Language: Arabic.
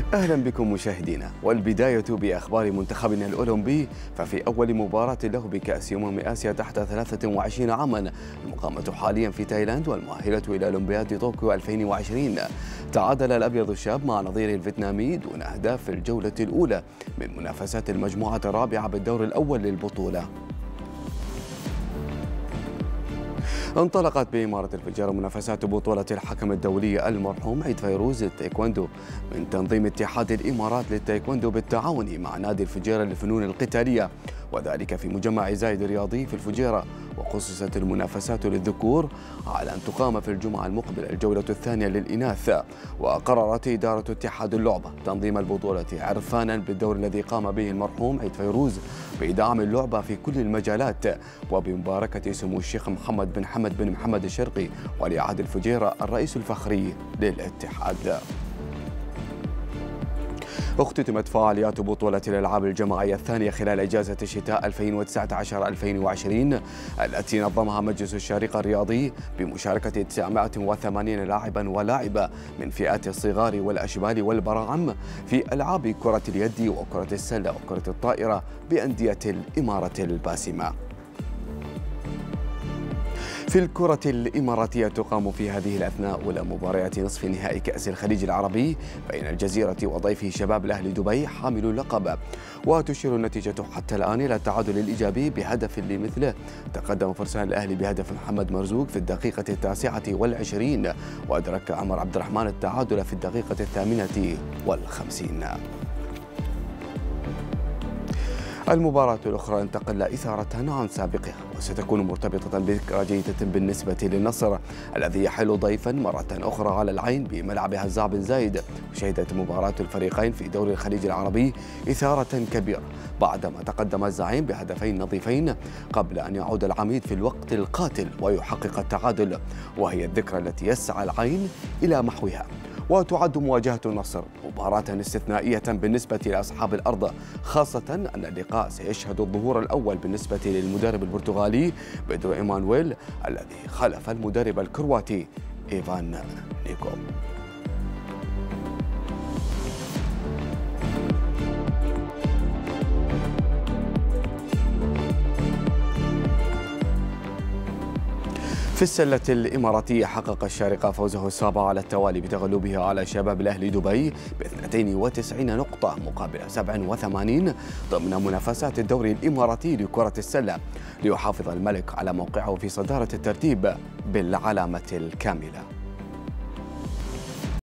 أهلا بكم مشاهدينا، والبداية بأخبار منتخبنا الأولمبي. ففي أول مباراة له بكأس آسيا تحت 23 عاما المقامة حاليا في تايلاند والمؤهلة إلى أولمبياد طوكيو 2020، تعادل الأبيض الشاب مع نظيره الفيتنامي دون أهداف في الجولة الأولى من منافسات المجموعة الرابعة بالدور الأول للبطولة. انطلقت بإمارة الفجار منافسات بطولة الحكم الدولي المرحوم عيد فيروز للتايكوندو من تنظيم اتحاد الإمارات للتايكوندو بالتعاون مع نادي الفجيرة للفنون القتالية، وذلك في مجمع زايد الرياضي في الفجيرة. وخصصت المنافسات للذكور على أن تقام في الجمعة المقبلة الجولة الثانية للإناث. وقررت إدارة اتحاد اللعبة تنظيم البطولة عرفانا بالدور الذي قام به المرحوم عيد فيروز بإدعام اللعبة في كل المجالات، وبمباركة سمو الشيخ محمد بن حمد بن محمد الشرقي ولي عهد الفجيرة الرئيس الفخري للاتحاد. اختتمت فعاليات بطولة الألعاب الجماعية الثانية خلال إجازة الشتاء 2019-2020 التي نظمها مجلس الشارقة الرياضي بمشاركة 980 لاعبا ولاعبة من فئات الصغار والأشبال والبراعم في ألعاب كرة اليد وكرة السلة وكرة الطائرة بأندية الإمارة الباسمة. في الكرة الإماراتية تقام في هذه الأثناء أولى مباريات نصف نهائي كأس الخليج العربي بين الجزيرة وضيفه شباب الأهلي دبي حامل اللقب، وتشير النتيجة حتى الآن إلى التعادل الإيجابي بهدف لمثله. تقدم فرسان الأهلي بهدف محمد مرزوق في الدقيقة 29، وأدرك عمر عبد الرحمن التعادل في الدقيقة 58. المباراة الأخرى انتقل إثارة عن سابقها، وستكون مرتبطة بذكرى جيدة بالنسبة للنصر الذي يحل ضيفا مرة أخرى على العين بملعب هزاع بن زايد. وشهدت مباراة الفريقين في دوري الخليج العربي إثارة كبيرة بعدما تقدم الزعيم بهدفين نظيفين قبل أن يعود العميد في الوقت القاتل ويحقق التعادل، وهي الذكرى التي يسعى العين إلى محوها. وتعد مواجهة النصر مباراة استثنائية بالنسبة لأصحاب الأرض، خاصة أن اللقاء سيشهد الظهور الأول بالنسبة للمدرب البرتغالي بيدرو إيمانويل الذي خلف المدرب الكرواتي إيفان نيكو. في السلة الإماراتية حقق الشارقة فوزه السابع على التوالي بتغلبه على شباب الأهلي دبي ب 92 نقطة مقابل 87 ضمن منافسات الدوري الإماراتي لكرة السلة، ليحافظ الملك على موقعه في صدارة الترتيب بالعلامة الكاملة.